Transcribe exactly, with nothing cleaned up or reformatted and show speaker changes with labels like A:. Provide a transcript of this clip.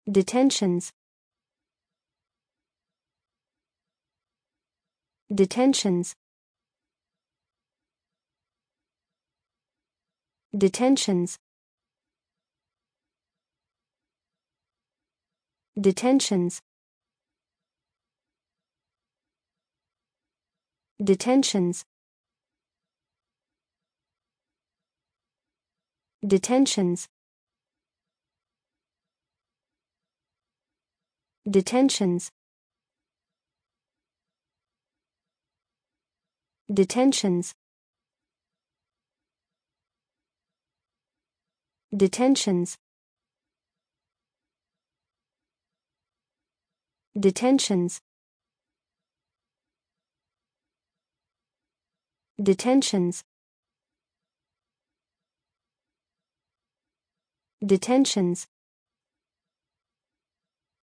A: Detentions. Detentions. Detentions. Detentions. Detentions. Detentions. Detentions. Detentions. Detentions. Detentions. Detentions. Detentions.